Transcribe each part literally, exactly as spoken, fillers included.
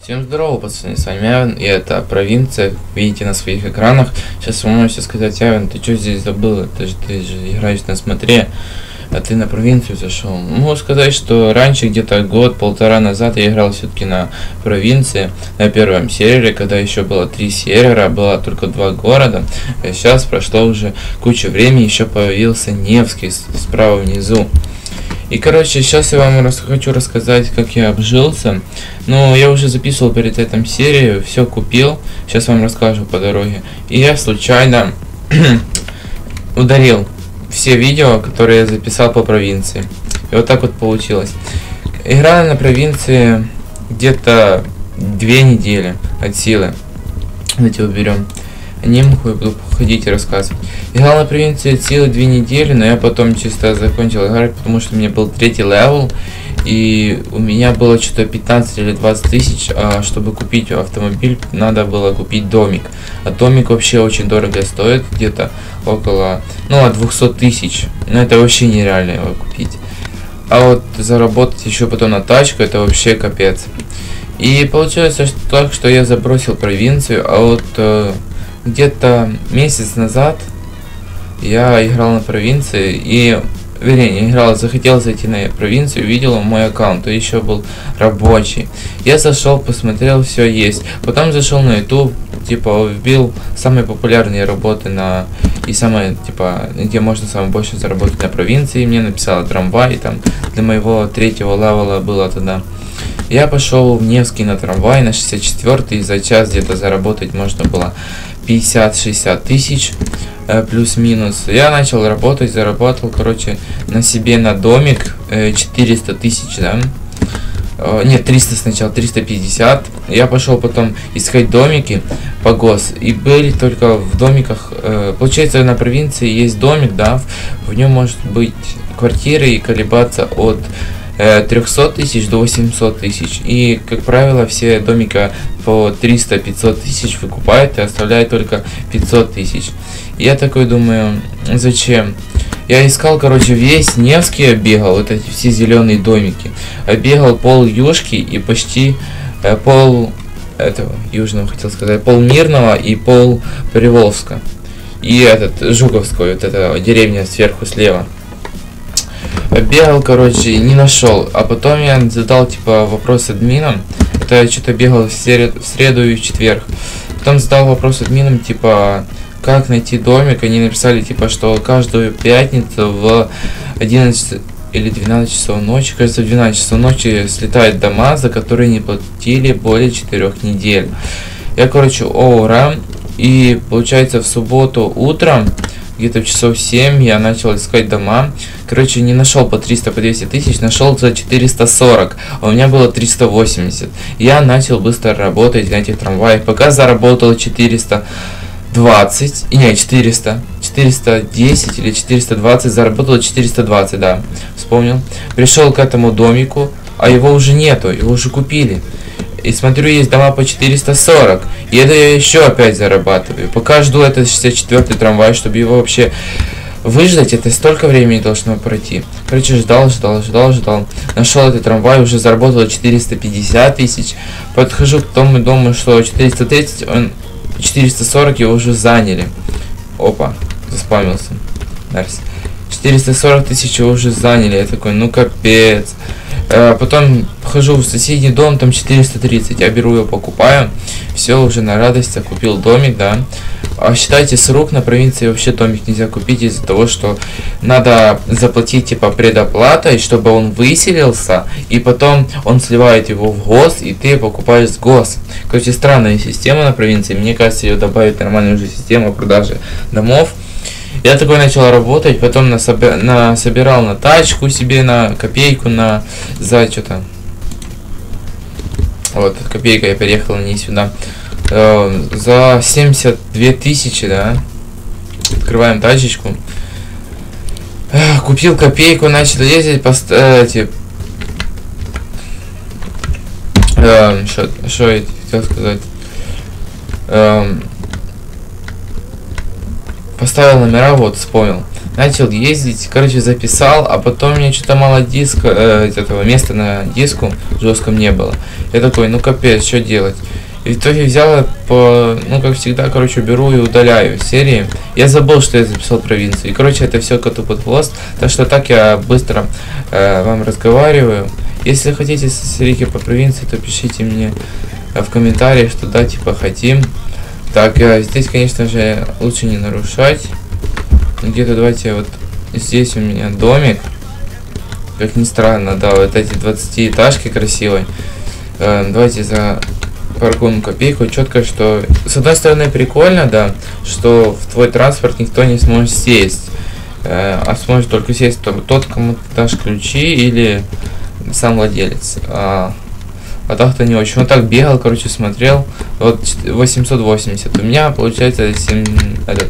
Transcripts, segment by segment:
Всем здорово, пацаны, с вами Авен, и это провинция, видите на своих экранах. Сейчас вы можете сказать: Авен, ты что здесь забыл? Это же ты же играешь на смотре, а ты на провинцию зашел. Могу сказать, что раньше, где-то год-полтора назад, я играл все-таки на провинции, на первом сервере, когда еще было три сервера, было только два города. А сейчас прошло уже куча времени, еще появился Невский справа внизу. И, короче, сейчас я вам рас хочу рассказать, как я обжился. Но я уже записывал перед этим серию, все купил. Сейчас вам расскажу по дороге. И я случайно ударил все видео, которые я записал по провинции. И вот так вот получилось. Играла на провинции где-то две недели от силы. Давайте уберем анимку и буду ходить и рассказывать. Играл на провинции целые две недели, но я потом чисто закончил играть, потому что у меня был третий левел, и у меня было что-то пятнадцать или двадцать тысяч, а чтобы купить автомобиль, надо было купить домик. А домик вообще очень дорого стоит, где-то около, ну, от двухсот тысяч. Но это вообще нереально его купить. А вот заработать еще потом на тачку, это вообще капец. И получилось так, что я забросил провинцию, а вот э, где-то месяц назад я играл на провинции и, вернее, не играл, захотел зайти на провинцию, увидел мой аккаунт, и еще был рабочий. Я зашел, посмотрел, все есть. Потом зашел на YouTube, типа вбил самые популярные работы на и самое, типа, где можно самое больше заработать на провинции. Мне написала трамвай, там для моего третьего левела было тогда. Я пошел в Невский на трамвай на шестьдесят четвёртый, и за час где-то заработать можно было пятьдесят-шестьдесят тысяч, э, плюс-минус. Я начал работать, заработал, короче, на себе на домик э, четыреста тысяч, да? Э, нет, триста сначала, триста пятьдесят. Я пошел потом искать домики по гос, и были только в домиках, э, получается, на провинции есть домик, да, в, в нем может быть квартиры и колебаться от трехсот тысяч до восьмисот тысяч, и как правило все домика по триста-пятьсот тысяч выкупают и оставляют только пятьсот тысяч. Я такой думаю, зачем? Я искал, короче, весь Невский оббегал, вот эти все зеленые домики, оббегал пол Юшки и почти э, пол этого южного, хотел сказать, пол Мирного и пол Приволжска, и этот Жуковской, вот эта деревня сверху слева. Бегал, короче, не нашел. А потом я задал, типа, вопрос админам. Это я что-то бегал в среду, в среду и в четверг. Потом задал вопрос админам, типа, как найти домик. Они написали, типа, что каждую пятницу в одиннадцать или двенадцать часов ночи, кажется, в двенадцать часов ночи слетают дома, за которые не платили более четырех недель. Я, короче, оура. И получается, в субботу утром, где-то в часов семь, я начал искать дома. Короче, не нашел по триста, по двести тысяч, нашел за четыреста сорок, а у меня было триста восемьдесят. Я начал быстро работать на этих трамваях, пока заработал четыреста двадцать, и не, четыреста, четыреста десять или четыреста двадцать, заработал четыреста двадцать, да, вспомнил. Пришел к этому домику, а его уже нету, его уже купили. И смотрю, есть дома по четыреста сорок. И это я еще опять зарабатываю. Пока жду этот шестьдесят четвёртый трамвай, чтобы его вообще выждать, это столько времени должно пройти. Короче, ждал, ждал, ждал, ждал. Нашел этот трамвай, уже заработал четыреста пятьдесят тысяч. Подхожу к тому дому, что четыреста тридцать, он четыреста сорок его уже заняли. Опа, заспамился. Найс. четыреста сорок тысяч его уже заняли. Я такой, ну капец. Потом хожу в соседний дом, там четыреста тридцать, я беру его, покупаю, все, уже на радость, купил домик, да. А считайте, с рук на провинции вообще домик нельзя купить из-за того, что надо заплатить, типа, предоплатой, чтобы он выселился, и потом он сливает его в гос, и ты покупаешь с гос. Короче, странная система на провинции, мне кажется, ее добавить нормальную уже систему продажи домов. Я такой начал работать, потом насоби насобирал на тачку себе, на копейку, на за что-то. Вот, копейка, я переехал на ней сюда. Э, за семьдесят две тысячи, да. Открываем тачечку. Э, купил копейку, начал ездить по эти. Что я хотел сказать? Э, поставил номера, вот, вспомнил. Начал ездить, короче, записал, а потом мне что-то мало диска, э, этого места на диску жестком не было. Я такой, ну капец, что делать? И в итоге взял, по, ну как всегда, короче, беру и удаляю серии. Я забыл, что я записал провинцию. И, короче, это все коту под хвост. Так что так я быстро э, вам разговариваю. Если хотите серийки по провинции, то пишите мне в комментариях, что да, типа хотим. Так, э, здесь, конечно же, лучше не нарушать. Где-то давайте вот здесь у меня домик. Как ни странно, да, вот эти двадцатиэтажки красивые. Э, давайте за паркуем копейку. Четко, что с одной стороны прикольно, да, что в твой транспорт никто не сможет сесть. Э, а сможет только сесть тот, кому ты дашь ключи, или сам владелец. А, а так-то не очень. Вот так бегал, короче, смотрел. Вот восемьсот восемьдесят. У меня получается семь, этот,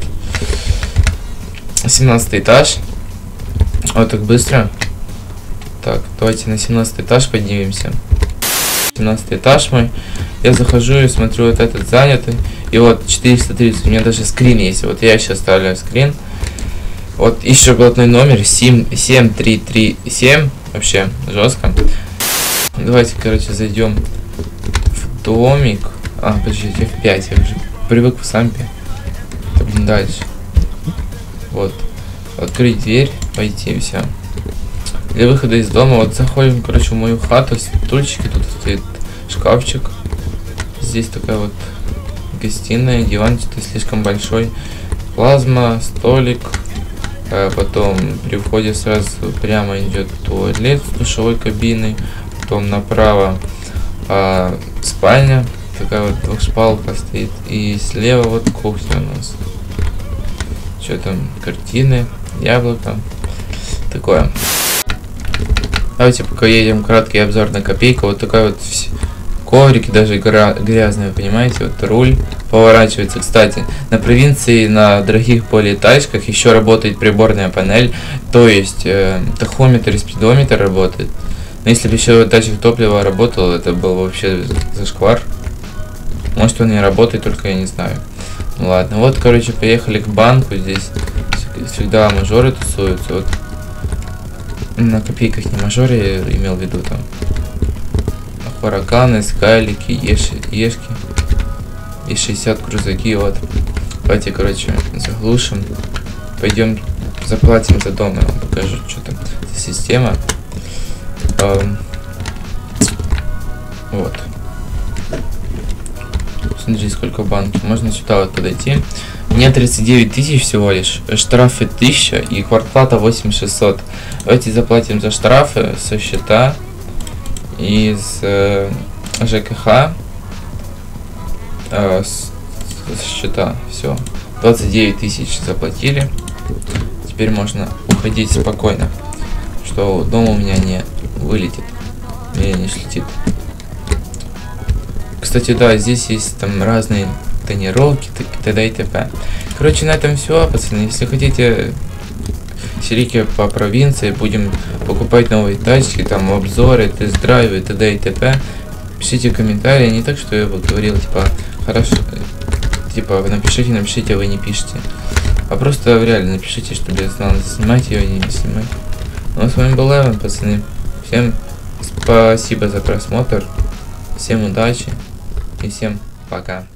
семнадцатый этаж. Вот так быстро. Так, давайте на семнадцатый этаж поднимемся. семнадцатый этаж мой. Я захожу и смотрю, вот этот занятый. И вот четыреста тридцать. У меня даже скрин есть. Вот я сейчас ставлю скрин. Вот еще блатной номер семь три три семь. Вообще жестко. Давайте, короче, зайдем в домик. А, подождите, эф пять. Я уже привык в сампе. Блин, дальше. Вот. Открыть дверь, пойти, все. Для выхода из дома, вот заходим, короче, в мою хату, стульчики, тут стоит шкафчик. Здесь такая вот гостиная, диван что-то слишком большой. Плазма, столик. А потом при входе сразу прямо идет туалет с душевой кабиной. Потом направо а, спальня. Такая вот двухспалка стоит. И слева вот кухня у нас. Что там? Картины, яблоко. Такое. Давайте пока едем, краткий обзор на копейку. Вот такая вот коврики, даже грязные, понимаете? Вот руль поворачивается. Кстати, на провинции, на дорогих полиэтажках еще работает приборная панель. То есть э, тахометр и спидометр работает. Но если бы еще датчик топлива работал, это был вообще зашквар. Может, он не работает, только я не знаю. Ну ладно, вот, короче, поехали к банку. Здесь всегда мажоры тусуются. Вот. На копейках не мажоры, я имел в виду там. Хураканы, скайлики, ешки, ешки. И шестьдесят крузаки, вот. Давайте, короче, заглушим. Пойдем заплатим за дом. Я вам покажу, что там за система. Эм. Вот. Смотри, сколько в банке. Можно сюда вот подойти. Мне тридцать девять тысяч всего лишь. Штрафы тысяча и квартплата восемь тысяч шестьсот. Давайте заплатим за штрафы со счета из э, ЖКХ. Э, с, с счета. Все. двадцать девять тысяч заплатили. Теперь можно уходить спокойно. Что дом у меня не вылетит. Или не слетит. Кстати, да, здесь есть там разные тонировки, т.д. и т.п. Короче, на этом все, пацаны. Если хотите серийки по провинции, будем покупать новые тачки, там обзоры, тест-драйвы, т.д. и т.п. Пишите комментарии, не так, что я бы говорил, типа, хорошо, типа, напишите, напишите, вы не пишете. А просто реально напишите, чтобы я знал, снимать ее или не снимать. Ну, а с вами был Эван, пацаны. Всем спасибо за просмотр. Всем удачи. И всем пока.